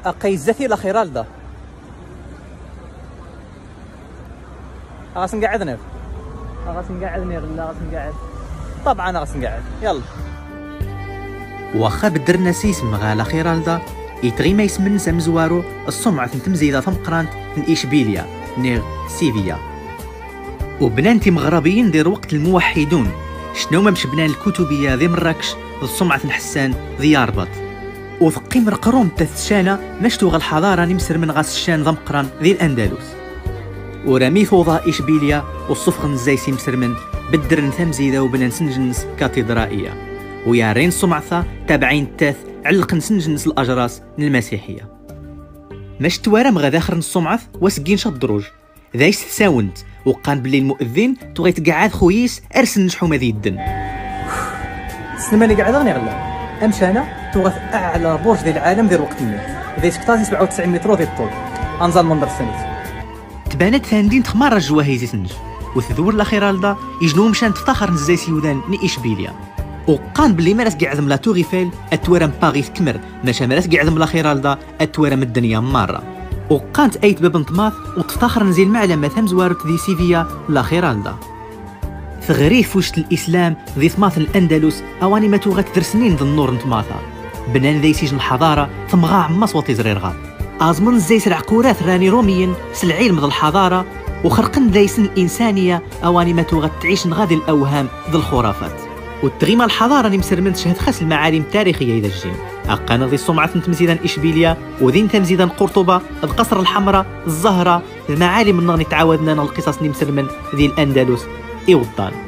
أقاي زثي لخيرالدا غاس نقعد نير لا غاس نقعد طبعا غاس نقعد يلا. واخا بدرنا سيسم غالا خيرالدا يتغي ما يسمن سمزوارو السمعة تمزيدة ثمقرانت من إشبيليا نير سيفيا وبنانتي مغربيين دير وقت الموحدون شنو ما مش بنان الكتبية ذي مراكش السمعة الحسان ذي ياربط وثقي مرقروم تثشانا مشتوغ الحضارة نمسر من غاس الشان ضمقران ذي الأندلس ورامي فوضى إشبيليا والصفخن الزيسي مسرمن بدرن ثمزيدة وبنان سنجنس كاتدرائية ويا رين سمعثة تابعين التاث علقن سنجنس الأجراس المسيحية ماش توارم غا داخر السمعث واسقين شاد دروج ذايس تساونت وقان بلي المؤذن تغي تقعد خويس ارسل نشحو مذي الدن سلماني قاعد غني غلا امشي انا توغث اعلى برج ديال العالم ديال وقت النيل ذي سكتازي 97 متر ديال الطول انزل منظر السنيت تبانت ثاندين تخمار الجواهيزي سنج وثذور الاخيرالدا يجنو مشان تفتخر نزاي سيودان ني اشبيليا وقان بلي مارس قاعد لا توغيفيل اتوارم باغي تكمر ماشا مارس قاعد لا خيرالدا اتوارم الدنيا ماره وقانت ايت باب نطماث وتفتخر نزيل معلمة ثمزوارت ذي سيفيا لا خيرالدا ثغريف وشت الاسلام ذي ثماث الاندلس اواني ما توغت ثرسنين ذي النور نتماثا بنان ذي سيجن الحضاره ثم غا عماص وطي زريرغا ازمن زي سرع كورات راني روميين سلعيلم ذي الحضاره وخرقن ذي سن الانسانيه اواني ما توغت تعيش غادي الاوهام ذي الخرافات والتغيمة الحضارة نمسر من تشهد خاص المعالم التاريخية إذا الجيم أقانا ذي السمعة تمزيدا إشبيليا وذين تمزيدا قرطبة القصر الحمراء الزهرة المعالم النغني تعاودنا القصص نمسر من ذي الأندلس إيوطان